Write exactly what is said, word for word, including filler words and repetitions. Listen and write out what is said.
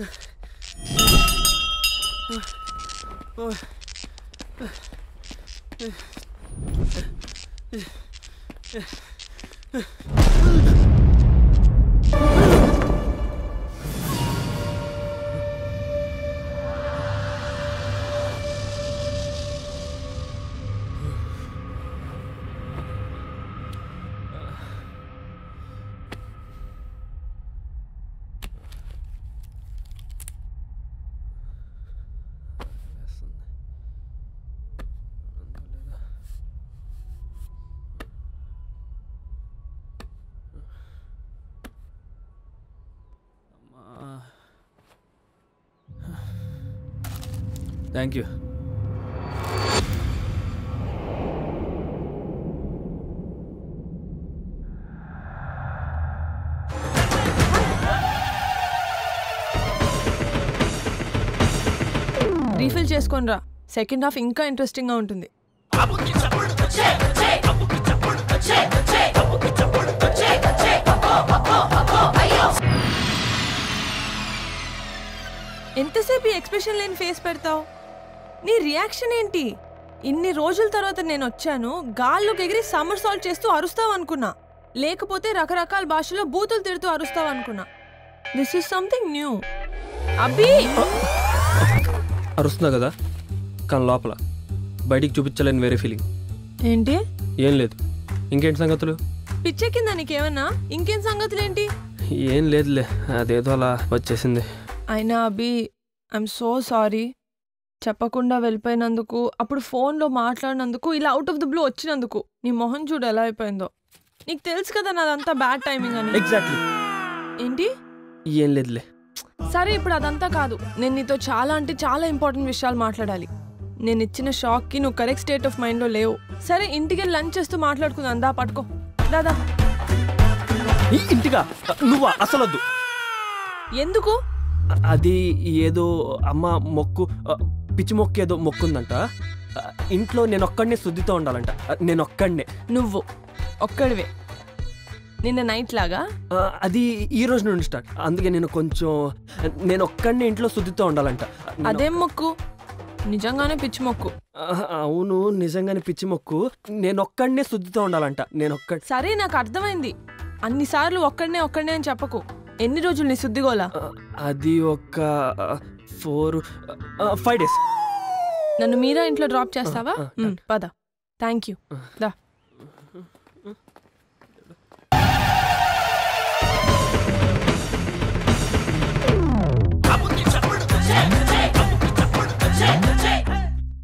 Thank you. Refill చేసుకొని రా, second half ఇంకా ఇంట్రెస్టింగ్గా ఉంటుంది. ఎంతసేపు ఈ ఎక్స్ప్రెషన్ లేని ఫేస్ పెడతావు? నీ రియాక్షన్ ఏంటి? ఇన్ని రోజుల తర్వాత నేను వచ్చాను, గాల్లోకి ఎగిరి సమ్మర్ సాల్ట్ చేస్తూ అరుస్తావు అనుకున్నా, లేకపోతే రకరకాల భాషలో బూతులు తిడుతూ అరుస్తావు అనుకున్నా. This is something new. అబ్బి అరుస్తున్నా కదా, కానీ లోపల బయటికి చూపించలేని వేరే ఫీలింగ్. ఏంటి? ఏం లేదు. ఇంకేంటి సంగతులు? పిచ్చెక్కిందా నీకేమన్నా? ఇంకేం సంగతులు ఏంటి? ఏం లేదులే, అదేదో అలా వచ్చేసింది. అయినా అభి, ఐఎమ్ సో సారీ. చెప్పకుండా వెళ్ళిపోయినందుకు, అప్పుడు ఫోన్లో మాట్లాడినందుకు, ఇలా అవుట్ ఆఫ్ ది బ్లూ వచ్చినందుకు. నీ మొహం చూడు ఎలా అయిపోయిందో. నీకు తెలుసు కదా నాదంతా బ్యాడ్ టైమింగ్ అని. ఎగ్జాక్ట్లీ. ఏంటి? ఏం లేదులే. సరే, ఇప్పుడు అదంతా కాదు. నేను నీతో చాలా అంటే చాలా ఇంపార్టెంట్ విషయాలు మాట్లాడాలి. నేను ఇచ్చిన షాక్కి నువ్వు కరెక్ట్ స్టేట్ ఆఫ్ మైండ్లో లేవు. సరే, ఇంటికి లంచ్ చేస్తూ మాట్లాడుకుందాం. దా పట్టుకో. దాదా. ఇంటిగా? నువ్వా? అసలు వద్దు. ఎందుకు? అది ఏదో అమ్మ మొక్కు, పిచ్చి మొక్కు ఏదో మొక్కుందంట. ఇంట్లో నేను ఒక్కడినే శుద్ధితో ఉండాలంట. నేను ఒక్కడినే. నువ్వు ఒక్కడివే? నిన్న నైట్ లాగా? అది ఈ రోజు నుండి స్టార్ట్. అందుకే నేను కొంచెం నేను ఒక్కడినే ఇంట్లో శుద్ధితో ఉండాలంట. అదేం మొక్కు? నిజంగానే పిచ్చి మొక్కు? అవును, నిజంగానే పిచ్చి మొక్కు. నేను ఒక్కడినే శుద్ధితో ఉండాలంట. నేను ఒక్కడి. సరే, నాకు అర్థమైంది. అన్నిసార్లు ఒక్కడినే ఒక్కడినే అని చెప్పకు. ఎన్ని రోజులు నీ శుద్ధిగోలా? అది ఒక ఫోర్ ఫైవ్ డేస్. నన్ను మీరా ఇంట్లో డ్రాప్ చేస్తావా? పద. Thank you. దా.